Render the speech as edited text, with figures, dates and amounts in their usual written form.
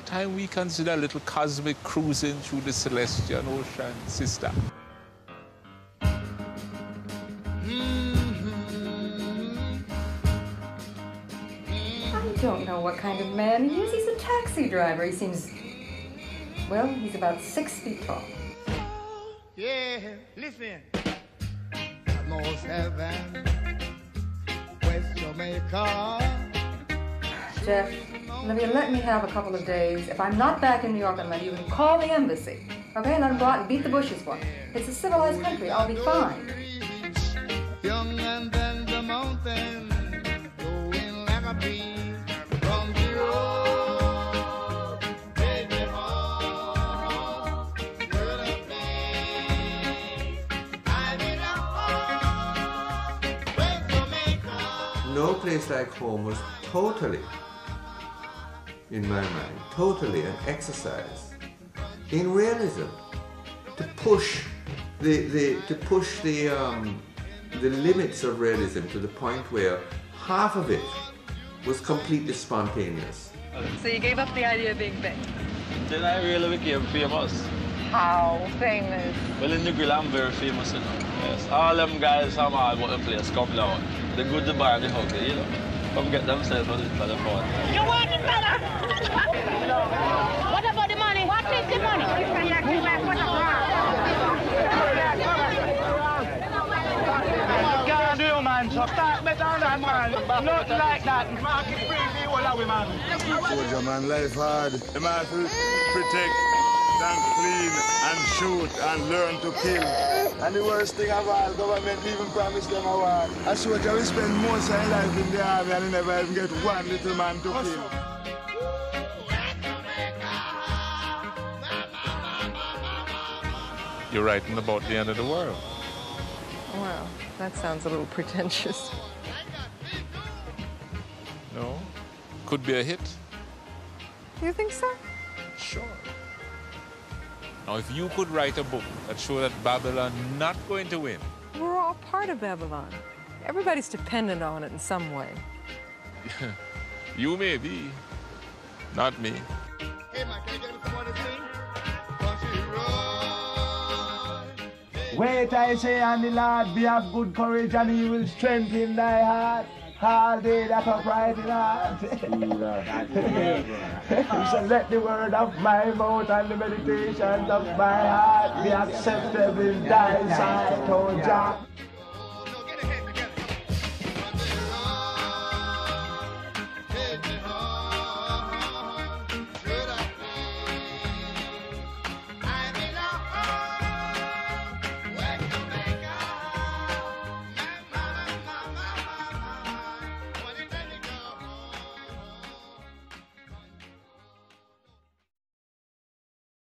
time we consider a little cosmic cruising through the celestial ocean, sister. I don't know what kind of man he is. He's a taxi driver. He seems, well, he's about 6 feet tall. Yeah, listen. North Heaven, West Jamaica. Jeff, Olivia, let me have a couple of days. If I'm not back in New York, I'm going to even call the embassy. Okay, let them go out and beat the bushes for me. It's a civilized country. I'll be fine. Young and then the mountain, going like a bee from the road. Take me home to the place I belong. West Jamaica. No place like home was totally, in my mind, totally an exercise in realism to push the limits of realism to the point where half of it was completely spontaneous. So you gave up the idea of being big? Then I really became famous. How famous? Well, in the grill, I'm very famous, you know. Yes. All them guys from all over the place come down. The good, the bad, the ugly, you know. Come get themselves a little for the fun. You want it, brother? What about the money? What is the money? Can't do, man. So start better than man. Nothing like that. Market free people are we, man. Soldier, man, life hard. The man to protect and clean and shoot and learn to kill. And the worst thing of all, government even promised them a war. A soldier will spend most of his life in the army and he never even get one little man to kill. You're writing about the end of the world. Well, that sounds a little pretentious. No? Could be a hit. You think so? Sure. Now, if you could write a book that showed that Babylon not going to win. We're all part of Babylon. Everybody's dependent on it in some way. You may be, not me. Hey, man, can you get me some more to sing? Country road. Wait, I say, and the Lord be of good courage, and he will strengthen thy heart. All day that upright in heart. So let the word of my mouth and the meditations of my heart be acceptable in thy sight, oh Jah.